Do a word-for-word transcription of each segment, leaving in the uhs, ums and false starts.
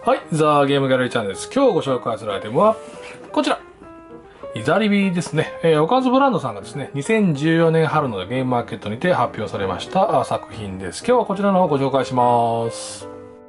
はい、ザ・ゲームギャラリーチャンネルです。今日ご紹介するアイテムは、こちら。イザリビですね。えー、おかずブランドさんがですね、にせんじゅうよねん春のゲームマーケットにて発表されました作品です。今日はこちらの方をご紹介します。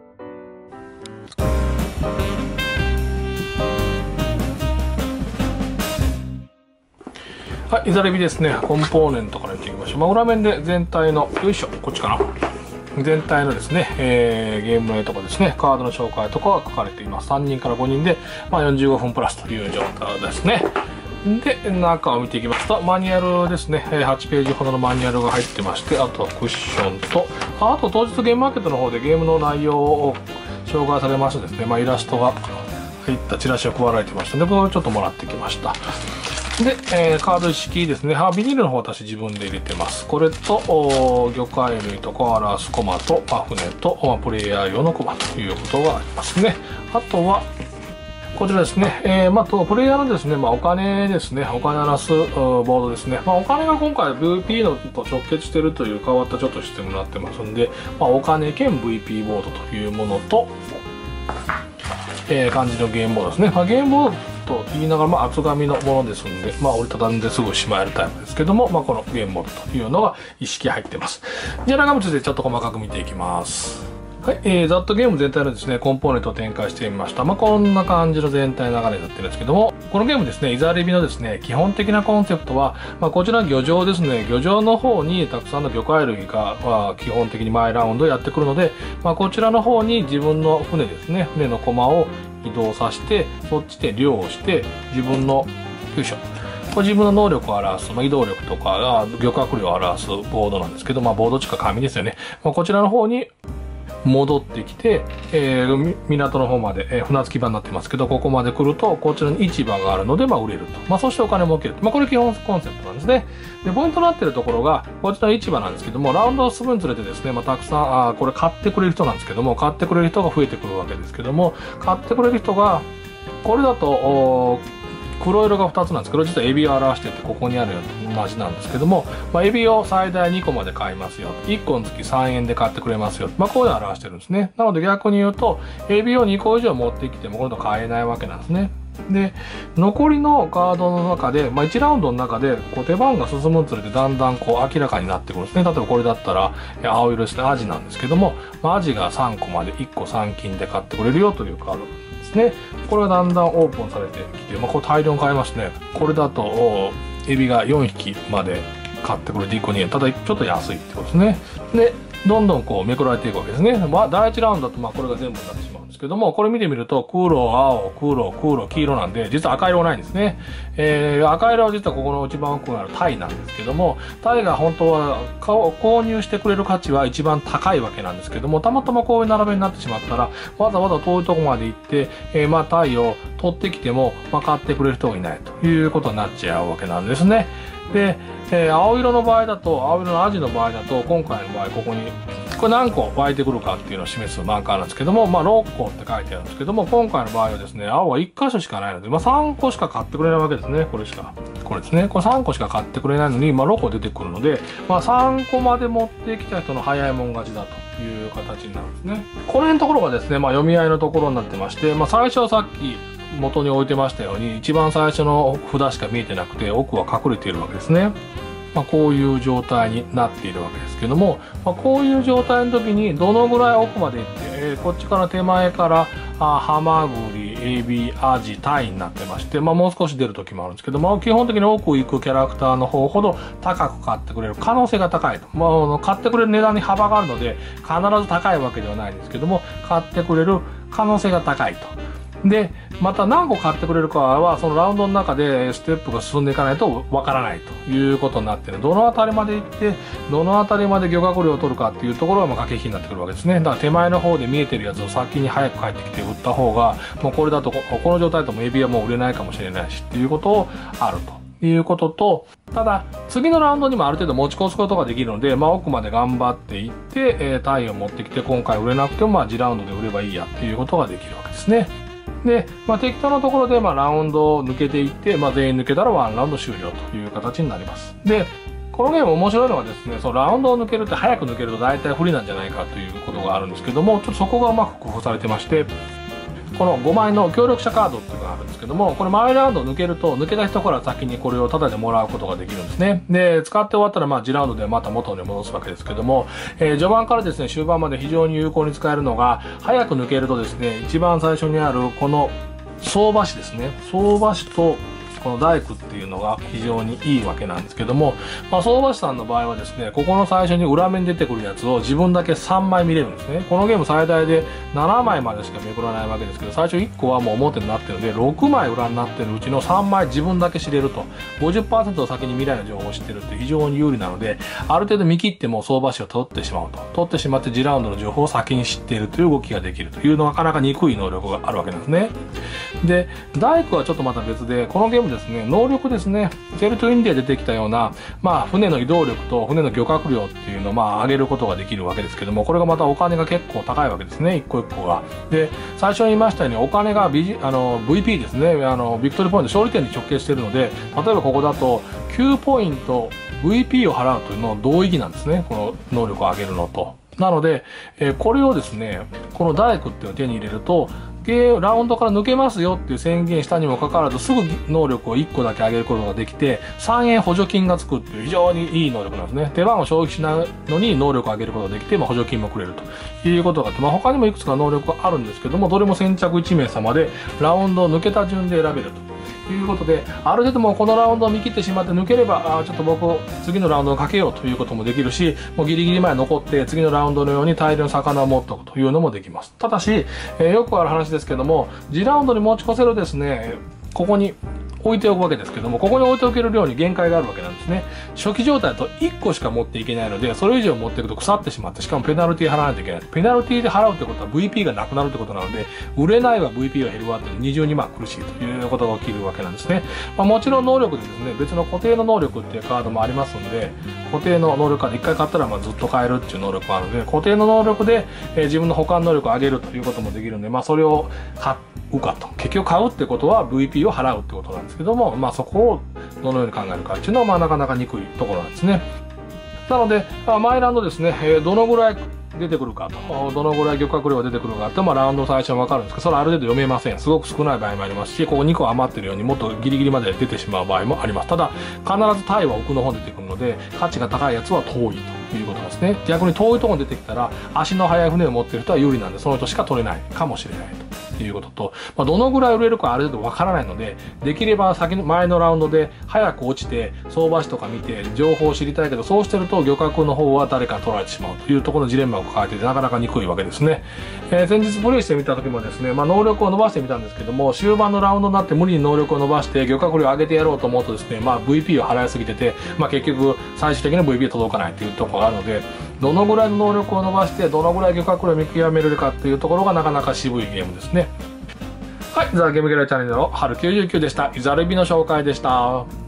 はい、イザリビですね。コンポーネントから見ていきましょう。まあ、裏面で全体の、よいしょ、こっちかな。全体のですね、えー、ゲームの絵とかですね、カードの紹介とかが書かれています。さんにんからごにんで、まあ、よんじゅうごふんプラスという状態ですね。で、中を見ていきますと、マニュアルですね、はちページほどのマニュアルが入ってまして、あとはクッションと、あと当日ゲームマーケットの方でゲームの内容を紹介されましてですね、まあ、イラストが入ったチラシを配られてましたので、これをちょっともらってきました。で、えー、カード一式ですね。はビニールの方私自分で入れてます。これと、魚介類とか表すコマと、まあ、船と、まあ、プレイヤー用のコマということがありますね。あとは、こちらですね。えー、まあ、と、プレイヤーのですね、まあ、お金ですね。お金表すボードですね。まあ、お金が今回 ブイピー のと直結しているという変わったちょっとシステムになってますんで、まあ、お金兼 ブイピー ボードというものと、えー、感じのゲームボードですね。まあ、ゲームボードと言いながら、まあ、厚紙のものですんで、まあ、折りたたんですぐしまえるタイプですけども、まあ、このゲームボードというのが一式入ってます。じゃあ、長持ちでちょっと細かく見ていきます。はい、えー、ざっとゲーム全体のですね、コンポーネントを展開してみました。まあ、こんな感じの全体の流れになってるんですけども、このゲームですね、イザリビのですね、基本的なコンセプトは、まあ、こちら漁場ですね、漁場の方にたくさんの魚介類が、まあ、基本的に毎ラウンドやってくるので、まあ、こちらの方に自分の船ですね、船の駒を移動させて、そっちで漁をして、自分の、よいしょ。これ自分の能力を表す、まあ、移動力とか、漁獲量を表すボードなんですけど、まあ、ボード地か紙ですよね。まあ、こちらの方に、戻ってきて、えー、港の方まで、えー、船着き場になってますけど、ここまで来ると、こちらに市場があるので、まあ、売れると。まあ、そしてお金も受けると。まあ、これ基本コンセプトなんですね。で、ポイントになっているところが、こちらの市場なんですけども、ラウンドを進むにつれてですね、まあ、たくさん、あこれ買ってくれる人なんですけども、買ってくれる人が増えてくるわけですけども、買ってくれる人が、これだと、黒色がふたつなんですけど、実はエビを表してて、ここにあるような同じなんですけども、まあ、エビを最大にこまで買いますよ。いっこにつきさんえんで買ってくれますよ。まあ、こういうのを表してるんですね。なので逆に言うと、エビをにこ以上持ってきても、これと買えないわけなんですね。で、残りのカードの中で、まあ、いちラウンドの中で、こう手番が進むにつれてだんだんこう明らかになってくるんですね。例えばこれだったら、青色ですね、アジなんですけども、まあ、アジがさんこまでいっこさん金で買ってくれるよというカードですね。これがだんだんオープンされてきて、まあ、これ大量に買えますね。これだと、エビがよんひきまで買ってくれていっこにえん。ただ、ちょっと安いってことですね。で、どんどんこうめくられていくわけですね。まあ、だいいちラウンドだと、まあ、これが全部になってしまうんですけども、これ見てみると、黒、青、黒、黒、黄色なんで、実は赤色ないんですね。えー、赤色は実はここの一番奥にあるタイなんですけども、タイが本当は購入してくれる価値は一番高いわけなんですけども、たまたまこういう並べになってしまったら、わざわざ遠いとこまで行って、えー、まあ、タイを取ってきても、まあ、買ってくれる人がいないということになっちゃうわけなんですね。で、えー、青色の場合だと、青色のアジの場合だと、今回の場合、ここに、これ何個湧いてくるかっていうのを示すマーカーなんですけども、まあろっこって書いてあるんですけども、今回の場合はですね、青はいっ箇所しかないので、まあさんこしか買ってくれないわけですね、これしか。これですね。これさんこしか買ってくれないのに、まあろっこ出てくるので、まあさんこまで持ってきた人の早いもん勝ちだという形になるんですね。この辺のところがですね、まあ読み合いのところになってまして、まあ最初はさっき、元に置いてましたように、一番最初の札しか見えてなくて、奥は隠れているわけですね。まあ、こういう状態になっているわけですけども、まあ、こういう状態の時にどのぐらい奥まで行って、えー、こっちから手前からあハマグリ、エビ、アジ、タイになってまして、まあ、もう少し出る時もあるんですけども、基本的に奥行くキャラクターの方ほど高く買ってくれる可能性が高いと。まあ、買ってくれる値段に幅があるので必ず高いわけではないんですけども、買ってくれる可能性が高いと。で、また何個買ってくれるかは、そのラウンドの中でステップが進んでいかないとわからないということになってね、どの辺りまで行って、どの辺りまで漁獲量を取るかっていうところがまあ駆け引きになってくるわけですね。だから手前の方で見えてるやつを先に早く帰ってきて売った方が、もうこれだとこ、この状態だともうエビはもう売れないかもしれないしっていうことをあるということと、ただ、次のラウンドにもある程度持ち越すことができるので、まあ奥まで頑張っていって、えー、タイを持ってきて、今回売れなくてもまあ次ラウンドで売ればいいやっていうことができるわけですね。で、まあ、適当なところで、まあ、ラウンドを抜けていって、まあ、全員抜けたらワンラウンド終了という形になります。で、このゲーム面白いのはですね、そのラウンドを抜けるって早く抜けると大体不利なんじゃないかということがあるんですけども、ちょっとそこがうまく工夫されてまして、 このごまいの協力者カードっていうのがあるんですけども、これ毎ラウンド抜けると、抜けた人から先にこれをタダでもらうことができるんですね。で、使って終わったらまあ次ラウンドでまた元に戻すわけですけども、えー、序盤からですね、終盤まで非常に有効に使えるのが、早く抜けるとですね、一番最初にあるこの相場師ですね。相場師とこの大工っていうのが非常にいいわけなんですけども、まあ、相場師さんの場合はですね、ここの最初に裏面に出てくるやつを自分だけさんまい見れるんですね。このゲーム最大でななまいまでしかめくらないわけですけど、最初いっこはもう表になってるので、ろくまい裏になってるうちのさんまい自分だけ知れると。ごじゅっパーセント 先に未来の情報を知ってるって非常に有利なので、ある程度見切っても相場師を取ってしまうと。取ってしまって次ラウンドの情報を先に知っているという動きができるというのがなかなか憎い能力があるわけなんですね。で、大工はちょっとまた別で、このゲームですね、能力でですね、セルトインディアで出てきたような、まあ、船の移動力と船の漁獲量っていうのを、まあ、上げることができるわけですけども、これがまたお金が結構高いわけですね、一個一個が。で、最初に言いましたように、お金が、ビあの ブイピー ですね、あのビクトリーポイント、勝利点に直結しているので、例えばここだと、きゅうポイント ブイピー を払うというの同意義なんですね、この能力を上げるのと。なので、えー、これをですね、この大工っていうのを手に入れると、ラウンドから抜けますよっていう宣言したにもかかわらず、すぐ能力をいっこだけ上げることができて、さんえん補助金がつくっていう非常にいい能力なんですね。手番を消費しないのに能力を上げることができて、まあ、補助金もくれるということがあって、まあ、他にもいくつか能力があるんですけども、どれも先着いちめいさまでラウンドを抜けた順で選べると。ということで、ある程度もうこのラウンドを見切ってしまって抜ければ、あちょっと僕、次のラウンドをかけようということもできるし、もうギリギリまで残って、次のラウンドのように大量の魚を持っておくというのもできます。ただし、えー、よくある話ですけども、次ラウンドに持ち越せるですね、ここに置いておくわけですけども、ここに置いておける量に限界があるわけなんですね。初期状態だといっこしか持っていけないので、それ以上持っていくと腐ってしまって、しかもペナルティ払わないといけない。ペナルティで払うってことは ブイピー がなくなるってことなので、売れないわ ブイピー が減るわって二重にまあ苦しいということが起きるわけなんですね。まあ、もちろん能力でですね、別の固定の能力っていうカードもありますので、固定の能力カードいっかい買ったらまあずっと買えるっていう能力もあるので、固定の能力で、えー、自分の保管能力を上げるということもできるので、まあそれを買うかと。結局買うってことは ブイピー を払うってことなんですけども、まあそこをどのように考えるかっていうのはまあなかなか憎いところなんですね。なので、まあ、マイランドですね、えー、どのぐらい出てくるかと、どのぐらい漁獲量が出てくるかって、まあ、ラウンド最初に分かるんですけど、それはある程度読めません。すごく少ない場合もありますし、ここにこ余ってるようにもっとギリギリまで出てしまう場合もあります。ただ、必ずタイは奥の方に出てくるので、価値が高いやつは遠いということですね。逆に遠いところに出てきたら、足の速い船を持っている人は有利なんで、その人しか取れないかもしれないということと、まあ、どのぐらい売れるかある程度分からないので、できれば先の前のラウンドで早く落ちて、相場師とか見て情報を知りたいけど、そうしてると漁獲の方は誰かに取られてしまうというところのジレンマを抱えていて、なかなか憎いわけですね。えー、先日プレイしてみた時もですね、まあ、能力を伸ばしてみたんですけども、終盤のラウンドになって無理に能力を伸ばして漁獲量を上げてやろうと思うとですね、まあ、ブイピー を払いすぎてて、まあ、結局最終的に ブイピー 届かないというところがあるので、どのぐらいの能力を伸ばしてどのぐらい漁獲量を見極めれるかっていうところがなかなか渋いゲームですね。はい、ザ・ゲームギャラリーチャンネルの春きゅうじゅうきゅうでした。イザルビの紹介でした。